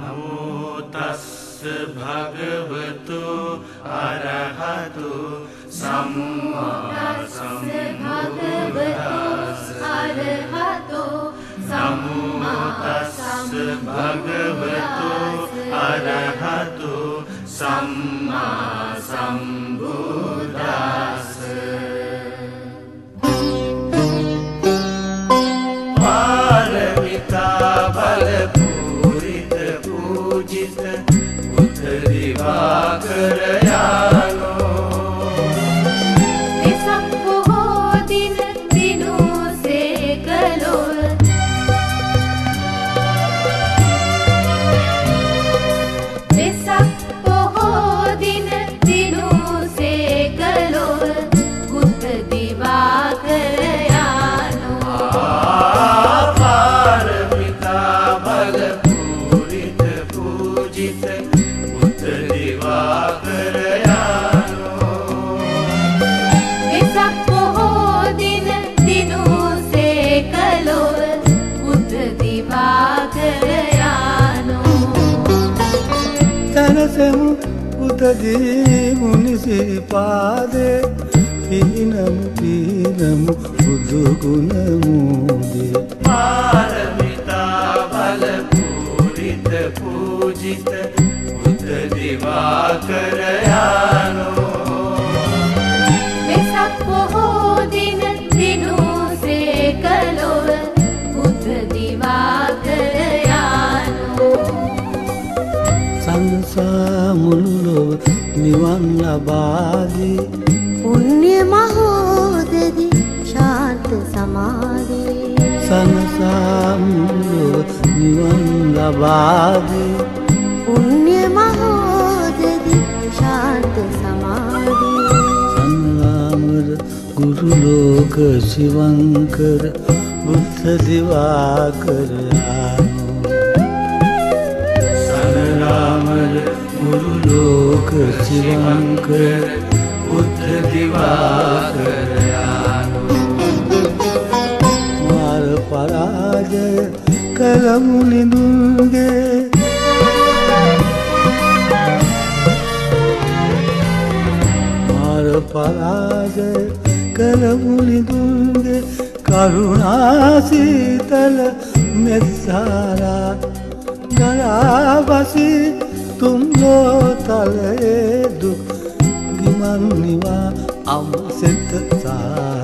නමෝ තස්ස භගවතු අරහතු සම්මා සම්බුද්දස්ස නමෝ තස්ස භගවතු අරහතු සම්මා සම්බුද්දස්ස පාරමිතා බල පූරිත පූජිත බුද්ධ දිවාකර යානෝ වෙසක් බොහෝ දින දිනුසේ කළොත් වෙසක් බොහෝ දින දිනුසේ කළොත් බුද්ධ දිවාකර තනසමු උදදී මුනිසිපාදේ පීනමු බුදු ගුණ මූදේ පාරමිතා බල පූරිත පූජිත බුද්ධ දිවාකර යානෝ වෙසක් බොහෝ දින දිනුසේ කළොත් බුද්ධ දිවාකර යානෝ සංසා මුළු ලොව නිවන් ලබාදී පුණ්‍ය මහෝදදි ශාන්ත සමාධි සංසා මුළු ලොව නිවන් ලබාදී පුණ්‍ය මහෝදදි ශාන්ත සමාධි සංගාමර ගුරු ලෝක ශිවංකර බුද්ධ දිවාකර සනරාමර ගුරු ලෝක ශිවංකර බුද්ධ දිවාකර මාර පරාජය කළමු නිදුන්ගේ මාර පරාජය කළමු නිදුන්ගේ කරුණා සීතල මෙත්සාරා ගලාවසි තුන්ලෝ තලයේ දුක් ගිමන් නිවා අමසෙත සා